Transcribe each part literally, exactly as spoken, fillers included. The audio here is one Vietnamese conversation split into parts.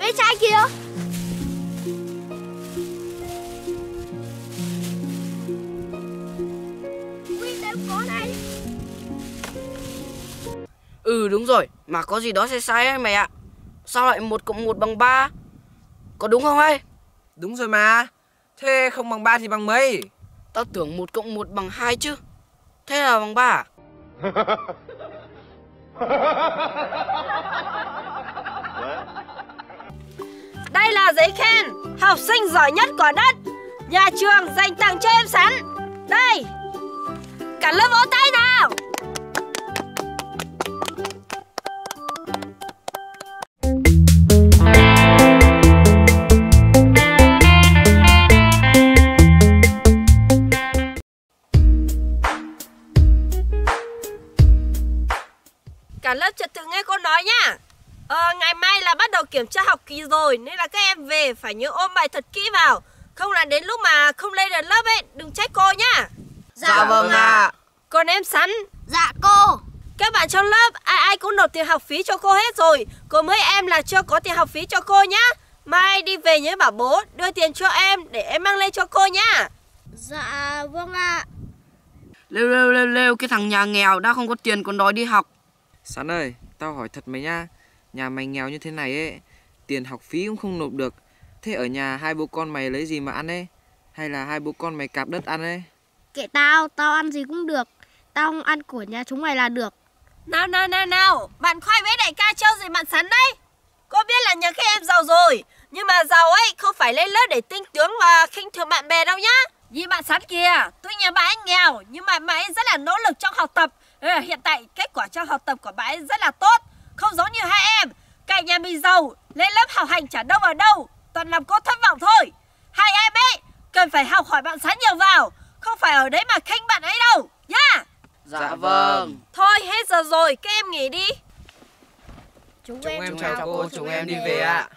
Ve chai kìa. Ui, đây có này. Ừ đúng rồi, mà có gì đó sai sai ấy mày ạ. Sao lại một cộng một bằng ba? Có đúng không ấy? Đúng rồi mà. Thế không bằng ba thì bằng mấy? Tao tưởng một cộng một bằng hai chứ. Thế là bằng ba à? Đây là giấy khen học sinh giỏi nhất của đất. Nhà trường dành tặng cho em Sắn. Đây. Cả lớp vỗ tay nào. Cả lớp trật tự nghe cô nói nhá. Ờ, ngày mai là bắt đầu kiểm tra học kỳ rồi, nên là các em về phải nhớ ôn bài thật kỹ vào. Không là đến lúc mà không lên được lớp ấy, đừng trách cô nhá. Dạ, dạ vâng ạ. À. Còn em Sắn? Dạ cô. Các bạn trong lớp ai ai cũng nộp tiền học phí cho cô hết rồi. Có mấy em là chưa có tiền học phí cho cô nhá. Mai đi về nhớ bảo bố đưa tiền cho em để em mang lên cho cô nhá. Dạ vâng ạ. À. Lêu lêu lêu lêu, cái thằng nhà nghèo đã không có tiền còn đòi đi học. Sắn ơi, tao hỏi thật mày nha. Nhà mày nghèo như thế này ấy, tiền học phí cũng không nộp được. Thế ở nhà hai bố con mày lấy gì mà ăn ấy? Hay là hai bố con mày cạp đất ăn ấy? Kệ tao, tao ăn gì cũng được. Tao không ăn của nhà chúng mày là được. Nào nào nào nào, bạn khoai với đại ca trêu gì bạn Sắn đấy. Cô biết là nhà các em giàu rồi, nhưng mà giàu ấy không phải lên lớp để tinh tướng và khinh thường bạn bè đâu nhá. Vì bạn Sắn kìa, tuy nhà bạn ấy nghèo nhưng mà bạn ấy rất là nỗ lực trong học tập. Hiện tại kết quả trong học tập của bạn ấy rất là tốt. Không giống như hai em, cả nhà mình giàu, lên lớp học hành chả đâu vào đâu, toàn làm cô thất vọng thôi. Hai em ấy cần phải học hỏi bạn Sắn nhiều vào, không phải ở đấy mà khinh bạn ấy đâu nhá. Yeah. Dạ vâng. Thôi hết giờ rồi, các em nghỉ đi. Chúng, chúng em, em chào cô, cô, chúng em đi về ạ. À.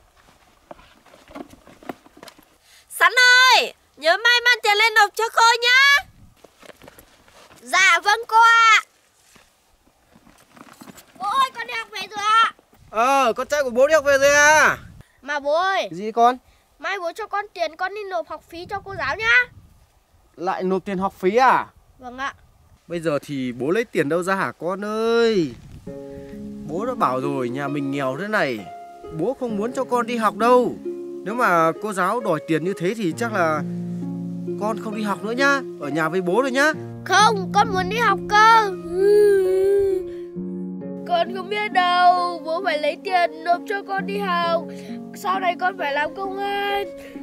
Sắn ơi, nhớ mai mang tiền lên nộp cho cô nhá. Dạ vâng cô ạ. À. Bố ơi, con đi học về rồi ạ. À. Ờ, con trai của bố đi học về rồi à. Mà bố ơi. Gì con? Mai bố cho con tiền, con đi nộp học phí cho cô giáo nhá. Lại nộp tiền học phí à? Vâng ạ. Bây giờ thì bố lấy tiền đâu ra hả con ơi? Bố đã bảo rồi, nhà mình nghèo thế này, bố không muốn cho con đi học đâu. Nếu mà cô giáo đòi tiền như thế thì chắc là con không đi học nữa nhá. Ở nhà với bố rồi nhá. Không, con muốn đi học cơ. Con không biết đâu, bố phải lấy tiền nộp cho con đi học. Sau này con phải làm công an.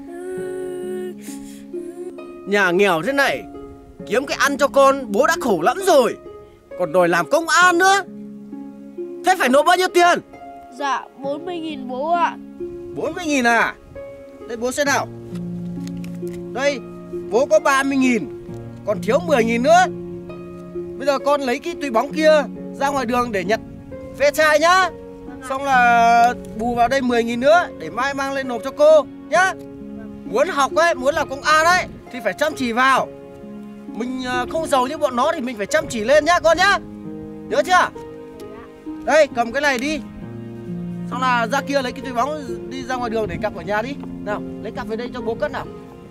Nhà nghèo thế này, kiếm cái ăn cho con bố đã khổ lắm rồi, còn đòi làm công an nữa. Thế phải nộp bao nhiêu tiền? Dạ bốn mươi nghìn bố ạ. Bốn mươi nghìn à? Đây bố xem nào. Đây, bố có ba mươi nghìn, còn thiếu mười nghìn nữa. Bây giờ con lấy cái túi bóng kia ra ngoài đường để nhặt ve chai nhá. Xong là bù vào đây mười nghìn nữa để mai mang lên nộp cho cô nhá. Muốn học ấy, muốn làm công an ấy thì phải chăm chỉ vào. Mình không giàu như bọn nó thì mình phải chăm chỉ lên nhá con nhá. Nhớ chưa? Đây, cầm cái này đi. Xong là ra kia lấy cái túi bóng đi ra ngoài đường để cặp ở nhà đi. Nào, lấy cặp về đây cho bố cất nào.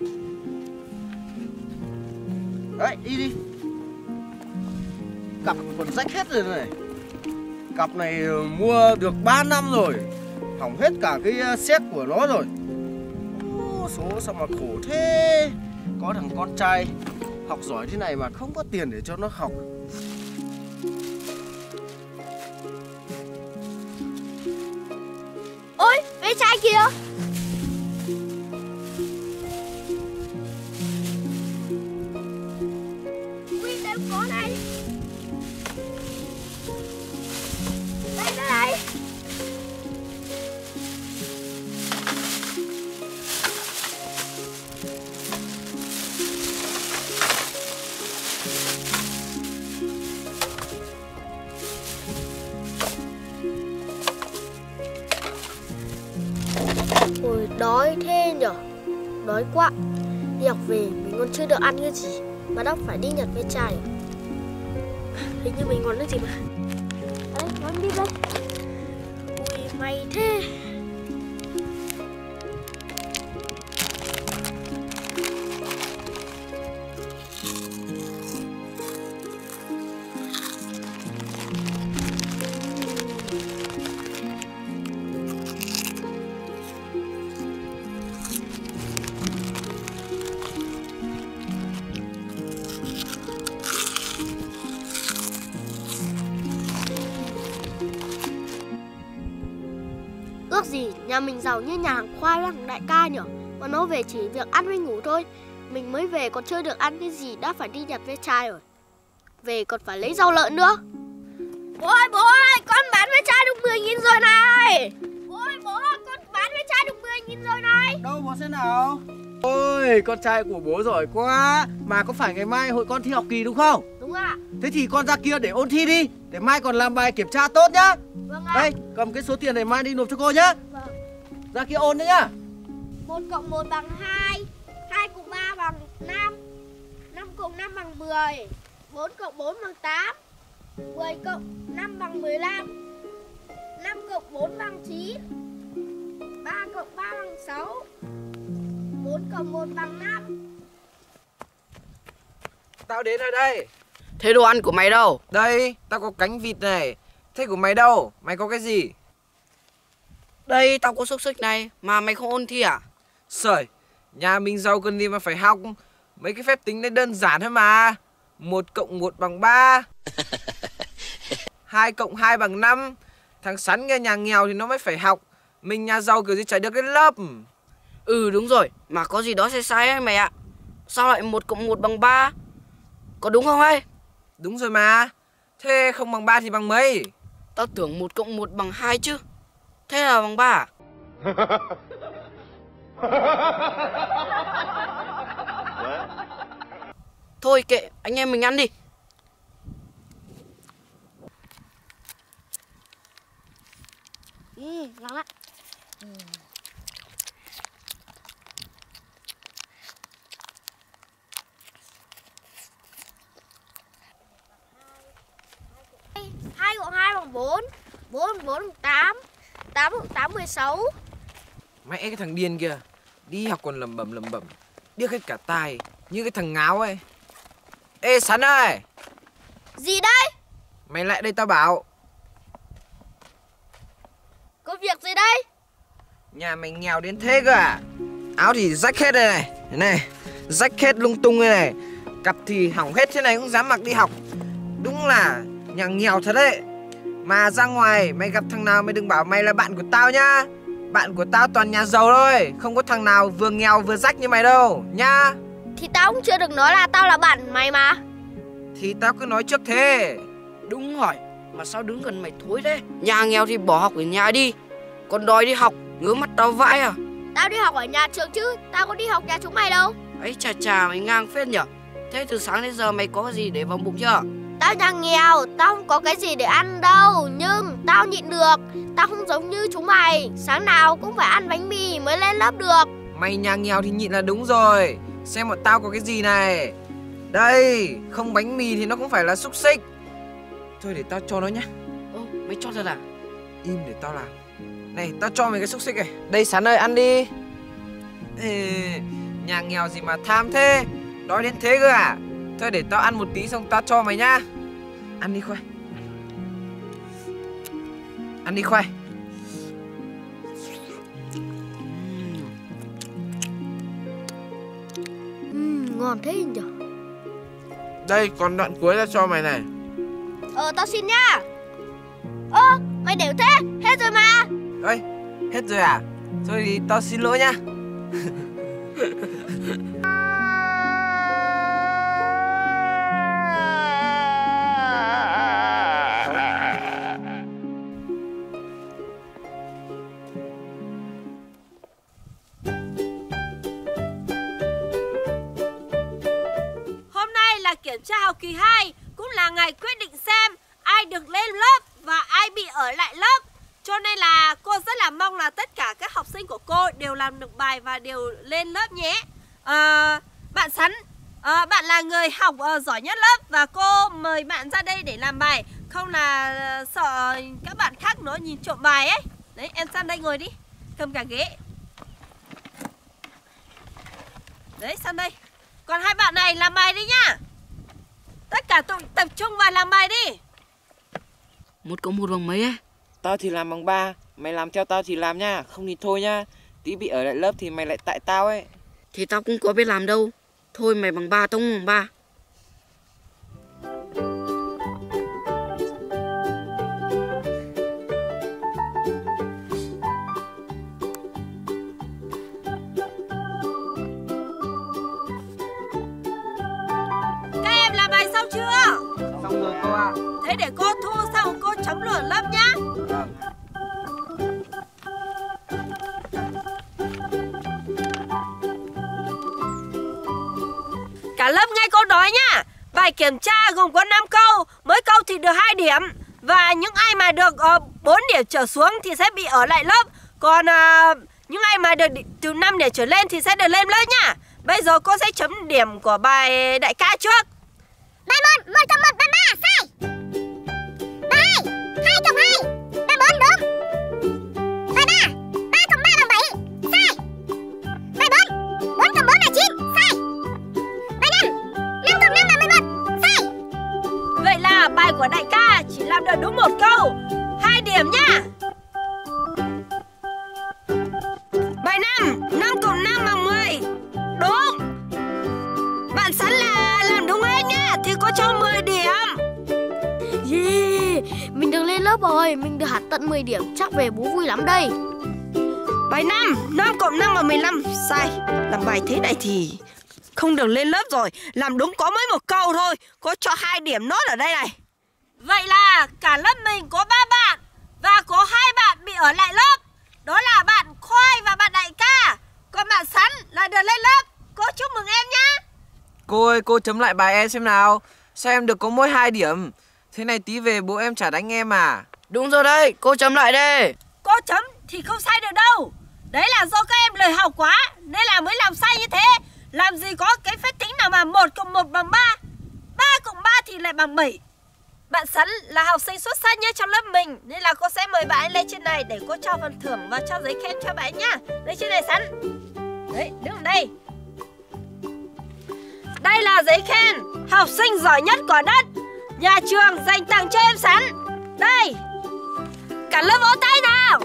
Đấy, đi đi. Cặp còn rách hết rồi này. Cặp này mua được ba năm rồi, hỏng hết cả cái séc của nó rồi. Ô, số sao mà khổ thế. Có thằng con trai học giỏi thế này mà không có tiền để cho nó học. Ôi, ve chai kìa. Ui, đây có này. Đây, đây, đây. Ôi, đói thế nhở. Đói quá. Đi học về mình còn chưa được ăn cái gì mà đã phải đi nhặt ve chai. Hình như mình còn cái gì mà. Đấy, con đi đây. Ui, may thế. Ước gì nhà mình giàu như nhà hàng Khoai với thằng đại ca nhở. Mà nó về chỉ việc ăn với ngủ thôi. Mình mới về còn chưa được ăn cái gì đã phải đi nhặt ve chai rồi. Về còn phải lấy rau lợn nữa. Bố ơi, bố ơi, con bán ve chai được mười nghìn rồi này. Bố ơi, bố ơi, con bán ve chai được mười nghìn rồi này. Đâu bố xem nào. Ôi, con trai của bố giỏi quá. Mà có phải ngày mai hội con thi học kỳ đúng không? Đúng ạ. Thế thì con ra kia để ôn thi đi. Để mai còn làm bài kiểm tra tốt nhá. Vâng ạ. Đây, cầm cái số tiền này mai đi nộp cho cô nhá. Vâng. Ra kia ôn đấy nhá. Một cộng một bằng hai. Hai cộng ba bằng năm. Năm cộng năm bằng mười. Bốn cộng bốn bằng tám. Mười cộng năm bằng mười lăm. Năm cộng bốn bằng chín. Ba cộng ba bằng sáu. Bốn cộng một bằng năm. Tao đến rồi đây. Thế đồ ăn của mày đâu? Đây, tao có cánh vịt này. Thế của mày đâu? Mày có cái gì? Đây, tao có xúc xích này. Mà mày không ôn thi à? Sởi, nhà mình giàu cần gì mà phải học. Mấy cái phép tính này đơn giản thôi mà. Một cộng một bằng ba. Hai cộng hai bằng năm. Thằng Sắn nghe nhà nghèo thì nó mới phải học. Mình nhà giàu kiểu gì chả được cái lớp. Ừ đúng rồi, mà có gì đó sai sai ấy mày ạ. Sao lại một cộng một bằng ba? Có đúng không ấy? Đúng rồi mà. Thế không bằng ba thì bằng mấy? Tao tưởng một cộng một bằng hai chứ. Thế là bằng ba à? Thôi kệ, anh em mình ăn đi. Ừ, ngon lắm. Ừ. Hai cộng hai bằng bốn. Bốn cộng bốn bằng tám. Tám cộng tám mười sáu. Mẹ cái thằng điên kia. Đi học còn lầm bầm lầm bầm. Điếc hết cả tai. Như cái thằng ngáo ấy. Ê Sắn ơi. Gì đây? Mày lại đây tao bảo. Có việc gì đây? Nhà mày nghèo đến thế cơ à? Áo thì rách hết đây này. Thế này. Rách hết lung tung đây này. Cặp thì hỏng hết thế này cũng dám mặc đi học. Đúng là nhà nghèo thật đấy. Mà ra ngoài mày gặp thằng nào mày đừng bảo mày là bạn của tao nhá. Bạn của tao toàn nhà giàu thôi. Không có thằng nào vừa nghèo vừa rách như mày đâu nhá. Thì tao cũng chưa được nói là tao là bạn mày mà. Thì tao cứ nói trước thế. Đúng rồi, mà sao đứng gần mày thối thế? Nhà nghèo thì bỏ học ở nhà đi. Còn đòi đi học, ngứa mắt tao vãi à? Tao đi học ở nhà trường chứ. Tao có đi học nhà chúng mày đâu. Ấy chà chà, mày ngang phết nhở. Thế từ sáng đến giờ mày có gì để vào bụng chưa? Tao nhà nghèo, tao không có cái gì để ăn đâu. Nhưng tao nhịn được. Tao không giống như chúng mày. Sáng nào cũng phải ăn bánh mì mới lên lớp được. Mày nhà nghèo thì nhịn là đúng rồi. Xem bọn tao có cái gì này. Đây, không bánh mì thì nó cũng phải là xúc xích. Thôi để tao cho nó nhá. Ô, mày cho thật à? Im để tao làm. Này, tao cho mày cái xúc xích này. Đây Sắn ơi, ăn đi. Ê, nhà nghèo gì mà tham thế. Đói đến thế cơ à? Thôi để tao ăn một tí xong tao cho mày nhá. Ăn đi Khoai. Ăn đi Khoai. Uhm, ngon thế nhở. Đây, còn đoạn cuối tao cho mày này. Ờ, tao xin nhá. Ơ, mày đều thế, hết rồi mà. Ơi, hết rồi à? Thôi thì tao xin lỗi nhá. Hôm nay là kiểm tra học kỳ hai, cũng là ngày quyết định xem ai được lên lớp và ai bị ở lại lớp. Cho nên là cô rất là mong là tất cả các học sinh của cô đều làm được bài và đều lên lớp nhé. à, Bạn Sắn, à, bạn là người học uh, giỏi nhất lớp và cô mời bạn ra đây để làm bài. Không là uh, sợ các bạn khác nó nhìn trộm bài ấy. Đấy, em sang đây ngồi đi, cầm cả ghế. Đấy, sang đây. Còn hai bạn này làm bài đi nhá. Tất cả tụi tập trung vào làm bài đi. Một cộng một bằng mấy ấy? Tao thì làm bằng ba. Mày làm theo tao thì làm nha. Không thì thôi nha. Tí bị ở lại lớp thì mày lại tại tao ấy. Thì tao cũng có biết làm đâu. Thôi mày bằng ba, tao cũng bằng ba. Dạ. Thế để cô thu xong cô chấm lửa lớp nhá. Vâng. Cả lớp nghe cô nói nhá. Bài kiểm tra gồm có năm câu, mỗi câu thì được hai điểm. Và những ai mà được uh, bốn điểm trở xuống thì sẽ bị ở lại lớp. Còn uh, những ai mà được từ năm điểm trở lên thì sẽ được lên lớp nhá. Bây giờ cô sẽ chấm điểm của bài đại ca trước. Bài một, một cộng một bằng ba, sai. Bài hai, hai cộng hai bằng bốn, đúng. Bài ba, ba cộng ba bằng bảy, sai. Bài bốn, bốn cộng bốn là chín, sai. Bài năm, năm cộng năm là mười một, sai. Vậy là bài của đại ca chỉ làm được đúng một câu, hai điểm nhá. Bài năm, năm cộng năm bằng mười, đúng. Bạn Sắn là làm đúng hết nhá, thì có cho mười điểm. Yeah, mình được lên lớp rồi, mình được hẳn tận mười điểm, chắc về bố vui lắm đây. Bài năm, năm cộng năm bằng mười lăm, sai. Làm bài thế này thì không được lên lớp rồi. Làm đúng có mấy một câu thôi, có cho hai điểm nốt ở đây này. Vậy là cả lớp mình có ba bạn và có hai bạn bị ở lại lớp. Đó là bạn Khoai và bạn Đại ca. Còn bạn Sắn là được lên lớp. Cô chúc mừng em nhá. Cô ơi, cô chấm lại bài em xem nào. Sao em được có mỗi hai điểm? Thế này tí về bố em chả đánh em à? Đúng rồi đấy, cô chấm lại đi. Cô chấm thì không sai được đâu. Đấy là do các em lười học quá nên là mới làm sai như thế. Làm gì có cái phép tính nào mà một cộng một bằng ba, ba cộng ba thì lại bằng bảy. Bạn Sắn là học sinh xuất sắc nhất trong lớp mình nên là cô sẽ mời bạn ấy lên trên này để cô cho phần thưởng và cho giấy khen cho bạn ấy nhá. Lên trên này Sắn. Đấy, đứng ở đây. Đây là giấy khen học sinh giỏi nhất quả đất, nhà trường dành tặng cho em Sắn. Đây. Cả lớp vỗ tay nào.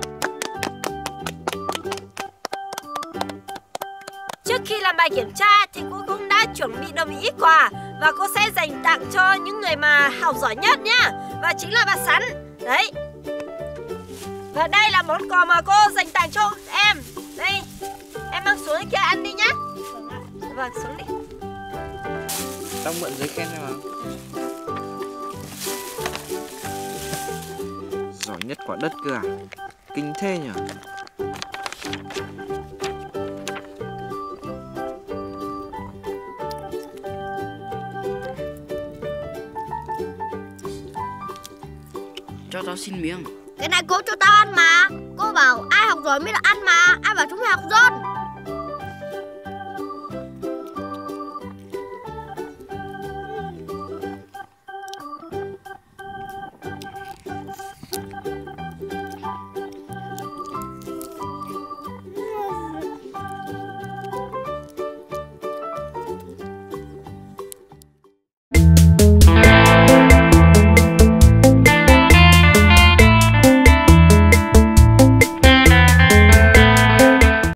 Trước khi làm bài kiểm tra thì cô cũng đã chuẩn bị được một ít quà và cô sẽ dành tặng cho những người mà học giỏi nhất nhá. Và chính là bạn Sắn. Đấy. Và đây là món quà mà cô dành tặng cho em. Đây. Em mang xuống kia ăn đi nhá. Vâng ạ. Vâng, xuống đi. Tao mượn giấy khen em mà. Giỏi nhất quả đất cơ à? Kinh thế nhỉ? Cho tao xin miếng. Cái này cô cho tao ăn mà. Cô bảo ai học giỏi mới được ăn mà. Ai bảo chúng mày học dốt.